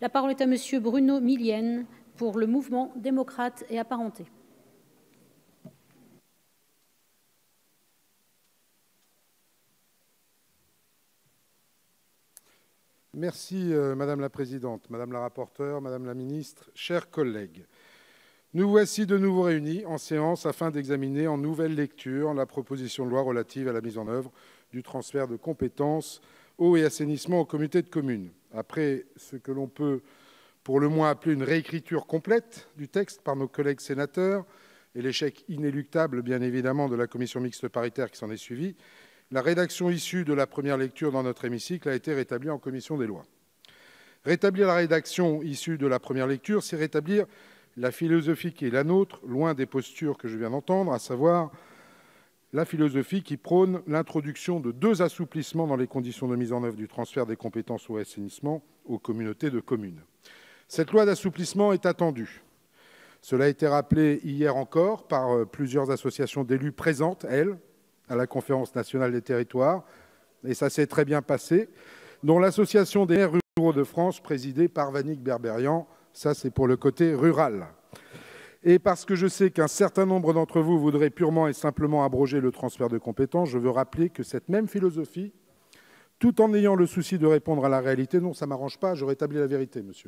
La parole est à Monsieur Bruno Millienne pour le Mouvement démocrate et apparenté. Merci Madame la Présidente, Madame la rapporteure, Madame la Ministre, chers collègues. Nous voici de nouveau réunis en séance afin d'examiner en nouvelle lecture la proposition de loi relative à la mise en œuvre du transfert de compétences eau et assainissement aux communautés de communes. Après ce que l'on peut pour le moins appeler une réécriture complète du texte par nos collègues sénateurs et l'échec inéluctable bien évidemment de la commission mixte paritaire qui s'en est suivie, la rédaction issue de la première lecture dans notre hémicycle a été rétablie en commission des lois. Rétablir la rédaction issue de la première lecture, c'est rétablir la philosophie qui est la nôtre, loin des postures que je viens d'entendre, à savoir la philosophie qui prône l'introduction de 2 assouplissements dans les conditions de mise en œuvre du transfert des compétences au assainissement aux communautés de communes. Cette loi d'assouplissement est attendue. Cela a été rappelé hier encore par plusieurs associations d'élus présentes, elles, à la Conférence nationale des territoires, et ça s'est très bien passé, dont l'Association des maires ruraux de France, présidée par Vannick Berberian. Ça, c'est pour le côté rural. Et parce que je sais qu'un certain nombre d'entre vous voudraient purement et simplement abroger le transfert de compétences, je veux rappeler que cette même philosophie, tout en ayant le souci de répondre à la réalité, non, ça ne m'arrange pas, je rétablis la vérité, monsieur.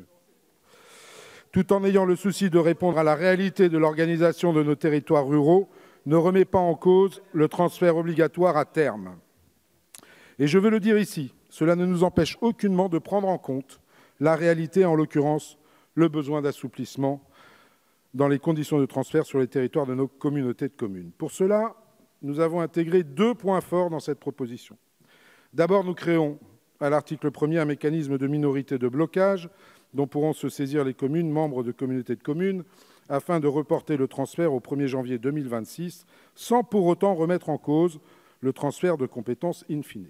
Tout en ayant le souci de répondre à la réalité de l'organisation de nos territoires ruraux, ne remet pas en cause le transfert obligatoire à terme. Et je veux le dire ici, cela ne nous empêche aucunement de prendre en compte la réalité, en l'occurrence le besoin d'assouplissement dans les conditions de transfert sur les territoires de nos communautés de communes. Pour cela, nous avons intégré 2 points forts dans cette proposition. D'abord, nous créons à l'article 1er un mécanisme de minorité de blocage dont pourront se saisir les communes membres de communautés de communes afin de reporter le transfert au 1er janvier 2026, sans pour autant remettre en cause le transfert de compétences in fine.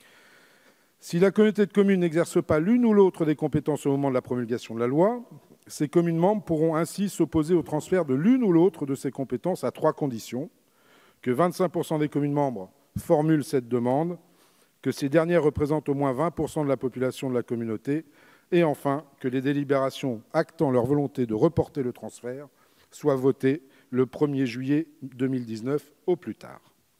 Si la communauté de communes n'exerce pas l'une ou l'autre des compétences au moment de la promulgation de la loi, ces communes membres pourront ainsi s'opposer au transfert de l'une ou l'autre de ces compétences à 3 conditions. Que 25% des communes membres formulent cette demande, que ces dernières représentent au moins 20% de la population de la communauté, et enfin, que les délibérations actant leur volonté de reporter le transfert soient votées le 1er juillet 2019 au plus tard.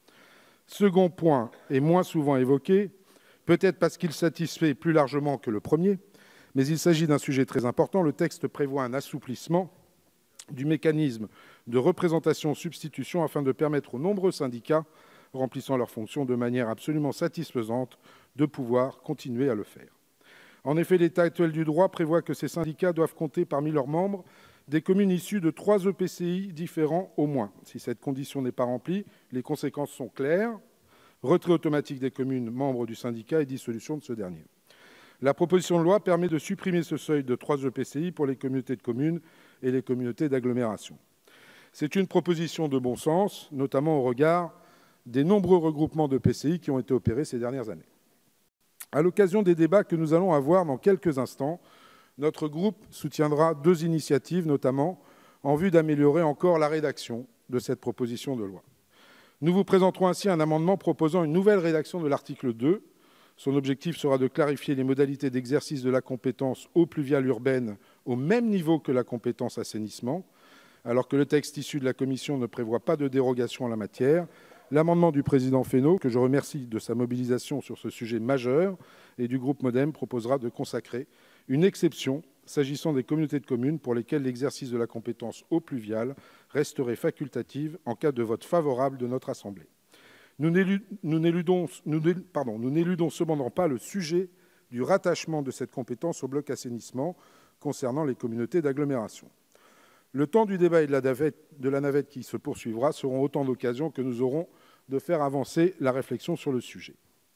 Second point, et moins souvent évoqué, peut-être parce qu'il satisfait plus largement que le premier, mais il s'agit d'un sujet très important. Le texte prévoit un assouplissement du mécanisme de représentation-substitution afin de permettre aux nombreux syndicats remplissant leurs fonctions de manière absolument satisfaisante de pouvoir continuer à le faire. En effet, l'état actuel du droit prévoit que ces syndicats doivent compter parmi leurs membres des communes issues de 3 EPCI différents au moins. Si cette condition n'est pas remplie, les conséquences sont claires. Retrait automatique des communes membres du syndicat et dissolution de ce dernier. La proposition de loi permet de supprimer ce seuil de 3 EPCI pour les communautés de communes et les communautés d'agglomération. C'est une proposition de bon sens, notamment au regard des nombreux regroupements d'EPCI qui ont été opérés ces dernières années. À l'occasion des débats que nous allons avoir dans quelques instants, notre groupe soutiendra 2 initiatives, notamment en vue d'améliorer encore la rédaction de cette proposition de loi. Nous vous présenterons ainsi un amendement proposant une nouvelle rédaction de l'article 2. Son objectif sera de clarifier les modalités d'exercice de la compétence eau pluviale urbaine au même niveau que la compétence assainissement. Alors que le texte issu de la Commission ne prévoit pas de dérogation en la matière, l'amendement du président Fesneau, que je remercie de sa mobilisation sur ce sujet majeur, et du groupe MoDem proposera de consacrer une exception s'agissant des communautés de communes pour lesquelles l'exercice de la compétence eau pluviale resterait facultative en cas de vote favorable de notre Assemblée. Nous n'éludons cependant pas le sujet du rattachement de cette compétence au bloc assainissement concernant les communautés d'agglomération. Le temps du débat et de la navette qui se poursuivra seront autant d'occasions que nous aurons de faire avancer la réflexion sur le sujet.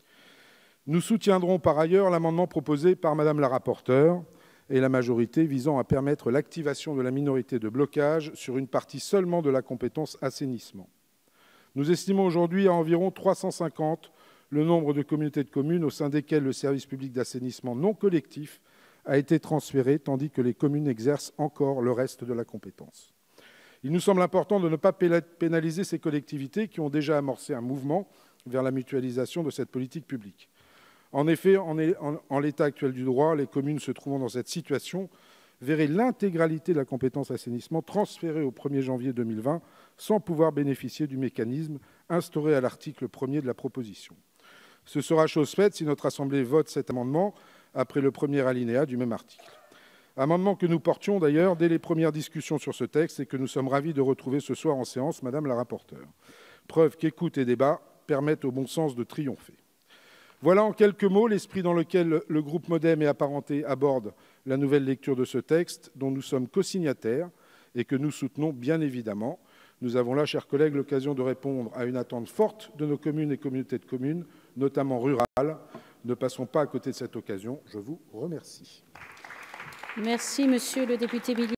Nous soutiendrons par ailleurs l'amendement proposé par Madame la rapporteure et la majorité visant à permettre l'activation de la minorité de blocage sur une partie seulement de la compétence assainissement. Nous estimons aujourd'hui à environ 350 le nombre de communautés de communes au sein desquelles le service public d'assainissement non collectif a été transféré, tandis que les communes exercent encore le reste de la compétence. Il nous semble important de ne pas pénaliser ces collectivités qui ont déjà amorcé un mouvement vers la mutualisation de cette politique publique. En effet, en l'état actuel du droit, les communes se trouvant dans cette situation verraient l'intégralité de la compétence assainissement transférée au 1er janvier 2020 sans pouvoir bénéficier du mécanisme instauré à l'article 1er de la proposition. Ce sera chose faite si notre Assemblée vote cet amendement après le premier alinéa du même article. Amendement que nous portions d'ailleurs dès les premières discussions sur ce texte et que nous sommes ravis de retrouver ce soir en séance, Madame la rapporteure. Preuve qu'écoute et débat permettent au bon sens de triompher. Voilà en quelques mots l'esprit dans lequel le groupe MoDem et apparentés aborde la nouvelle lecture de ce texte dont nous sommes co-signataires et que nous soutenons bien évidemment. Nous avons là, chers collègues, l'occasion de répondre à une attente forte de nos communes et communautés de communes, notamment rurales. Ne passons pas à côté de cette occasion. Je vous remercie. Merci, monsieur le député Millienne.